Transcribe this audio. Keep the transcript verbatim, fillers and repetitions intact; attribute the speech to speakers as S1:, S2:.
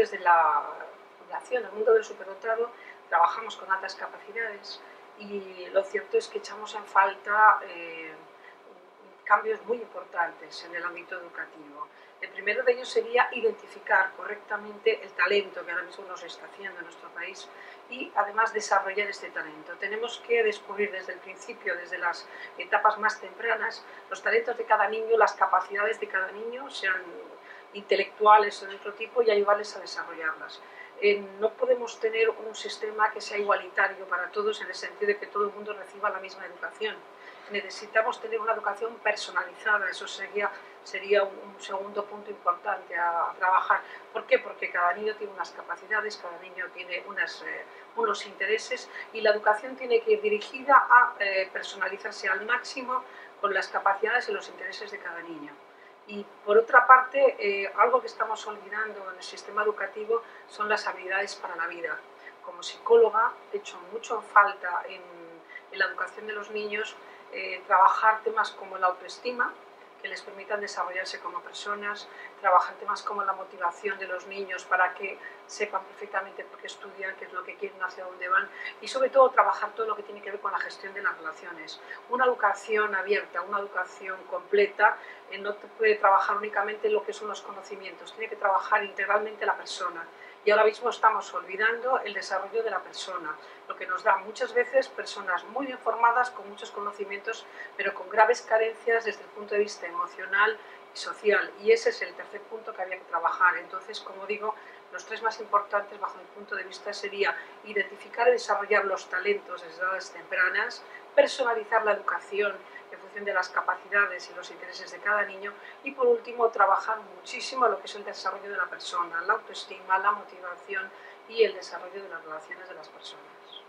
S1: desde la Fundación, el mundo del superdotado, trabajamos con altas capacidades y lo cierto es que echamos en falta eh, cambios muy importantes en el ámbito educativo. El primero de ellos sería identificar correctamente el talento que ahora mismo nos está haciendo en nuestro país y además desarrollar este talento. Tenemos que descubrir desde el principio, desde las etapas más tempranas, los talentos de cada niño, las capacidades de cada niño, sean intelectuales o de otro tipo, y ayudarles a desarrollarlas. Eh, no podemos tener un sistema que sea igualitario para todos en el sentido de que todo el mundo reciba la misma educación. Necesitamos tener una educación personalizada, eso sería, sería un, un segundo punto importante a, a trabajar. ¿Por qué? Porque cada niño tiene unas capacidades, cada niño tiene unas, eh, unos intereses, y la educación tiene que ir dirigida a eh, personalizarse al máximo con las capacidades y los intereses de cada niño. Y por otra parte, eh, algo que estamos olvidando en el sistema educativo son las habilidades para la vida. Como psicóloga he hecho mucho falta en, en la educación de los niños eh, trabajar temas como la autoestima, que les permitan desarrollarse como personas, trabajar temas como la motivación de los niños para que sepan perfectamente por qué estudian, qué es lo que quieren, hacia dónde van, y sobre todo trabajar todo lo que tiene que ver con la gestión de las relaciones. Una educación abierta, una educación completa, eh, no puede trabajar únicamente en lo que son los conocimientos, tiene que trabajar integralmente la persona. Y ahora mismo estamos olvidando el desarrollo de la persona, lo que nos da muchas veces personas muy bien formadas, con muchos conocimientos, pero con graves carencias desde el punto de vista emocional y social. Y ese es el tercer punto que había que trabajar. Entonces, como digo, los tres más importantes bajo mi punto de vista sería identificar y desarrollar los talentos desde edades tempranas, personalizar la educación en función de las capacidades y los intereses de cada niño, y por último trabajar muchísimo lo que es el desarrollo de la persona, la autoestima, la motivación y el desarrollo de las relaciones de las personas.